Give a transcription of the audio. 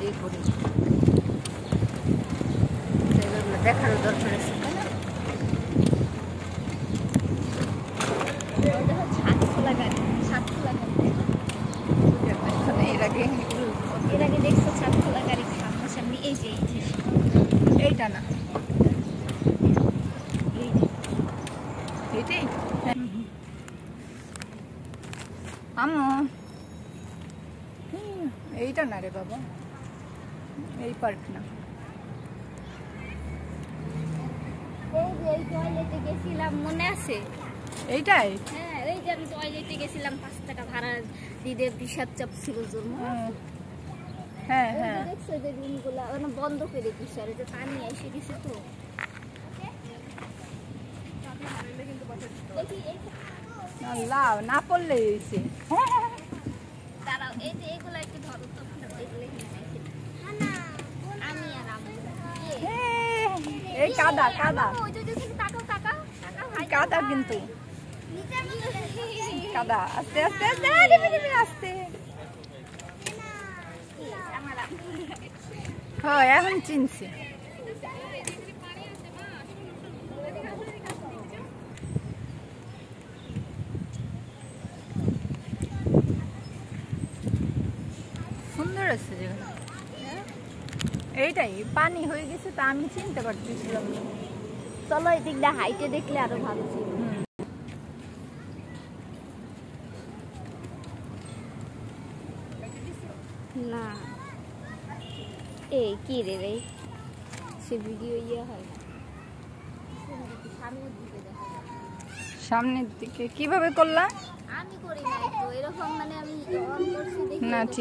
ইয়ে করি, জায়গাগুলো দেখারও দরকার আছে, তাই না? এর আগে দেখছো ছাদ খোলা গাড়ি? সামনাসামনি এই যে এইটা না, এইটাই আম্মু, এইটা না রে বাবা, এই পার্ক না। এই যে এই টয়লেটে গেছিলাম, মনে আছে? এইটাই? হ্যাঁ, এই যে আমি টয়লেটে গেছিলাম, 5 টাকা ভাড়া দিতে, বিষাদ চাপ ছিল জন্য। হ্যাঁ হ্যাঁ, দেখছো যে রুমগুলা বন্ধ করে দিচ্ছে, আর যে পানি এসে গেছে তো। লাভ না পড়লে হয়েছে। দাঁড়াও, এই যে এগুলো একটু ধরো তো, এই কাদা কাদা কাদা, কিন্তু কাদা। আস্তে আস্তে আস্তে আস্তে, হ্যাঁ এখন চিনছি। সুন্দর আছে জায়গাটা, এইটাই পানি হয়ে গেছে, তা আমি চিনতে পারতেছিলাম। চলো এই দিকটা হাইটে দেখলে আরো ভালো ছিল। না এই কি রে রে, সে ভিডিও ইয়ে হয় সামনের দিকে কিভাবে করলাম? আমি করি না তো এরকম, মানে আমি অন করছি দেখি না।